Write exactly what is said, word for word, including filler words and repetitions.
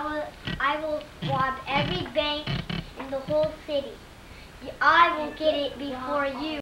I will, I will rob every bank in the whole city. I will get it before you.